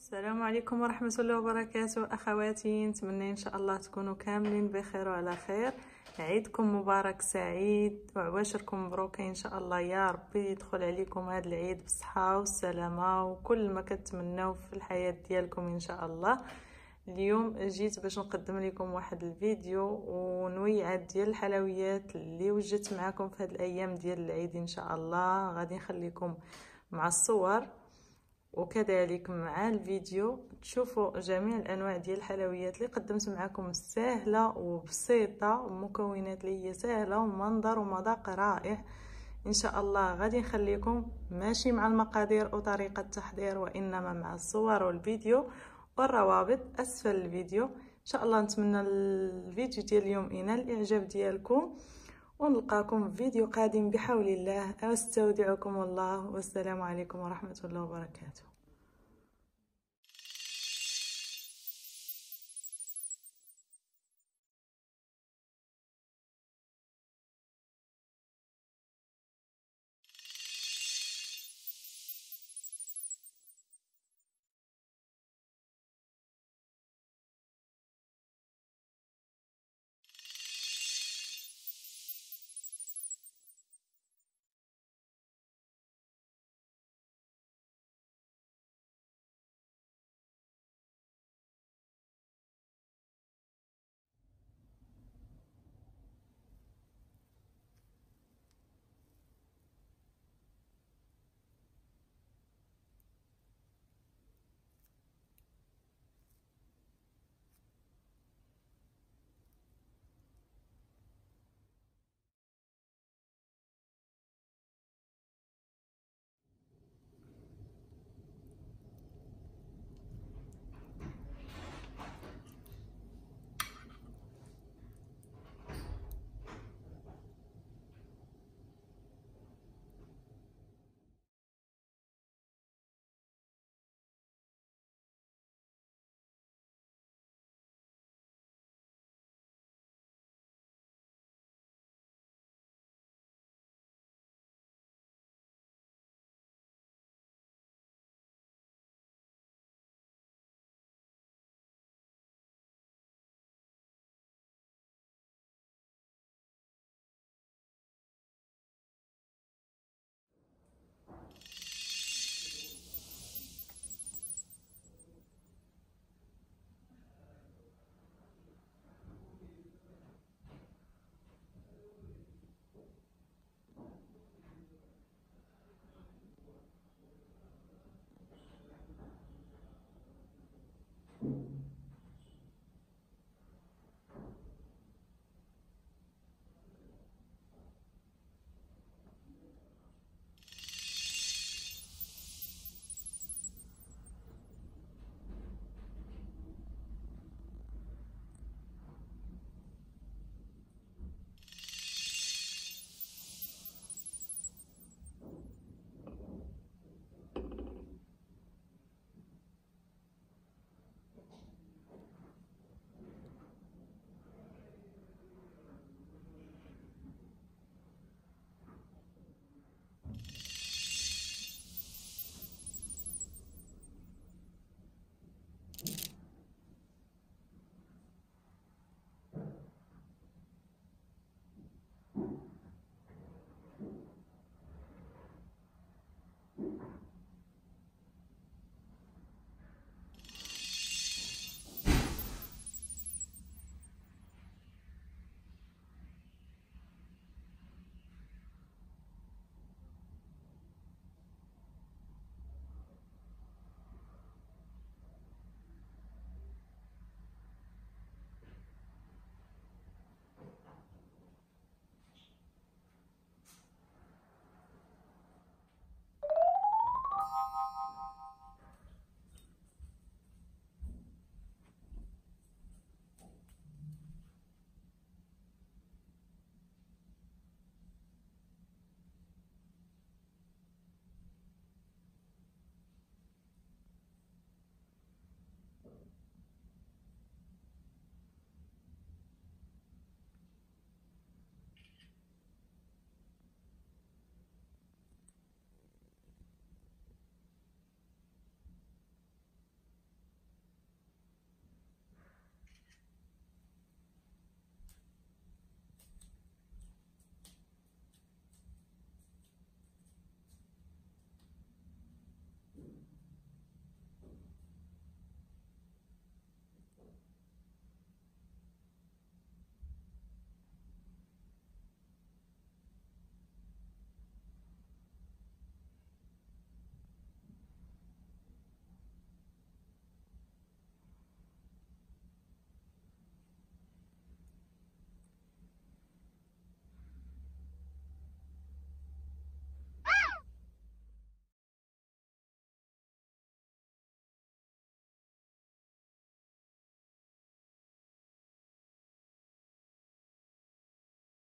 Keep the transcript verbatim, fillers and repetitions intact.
السلام عليكم ورحمة الله وبركاته أخواتي، نتمنى إن شاء الله تكونوا كاملين بخير وعلى خير. عيدكم مبارك سعيد وعواشركم مبروكة إن شاء الله، يا ربي يدخل عليكم هذا العيد بالصحة والسلامة وكل ما كتمناو في الحياة ديالكم إن شاء الله. اليوم جيت باش نقدم لكم واحد الفيديو ونويعات ديال الحلويات اللي وجدت معكم في هذه الأيام ديال العيد إن شاء الله. غادي نخليكم مع الصور وكذلك مع الفيديو تشوفوا جميع الانواع ديال الحلويات اللي قدمت معكم، سهله وبسيطه ومكونات اللي هي سهله ومنظر ومذاق رائع ان شاء الله. غادي نخليكم ماشي مع المقادير وطريقه التحضير، وانما مع الصور والفيديو والروابط اسفل الفيديو ان شاء الله. نتمنى الفيديو ديال اليوم ينال الاعجاب ديالكم، ونلقاكم في فيديو قادم بحول الله. استودعكم الله والسلام عليكم ورحمة الله وبركاته.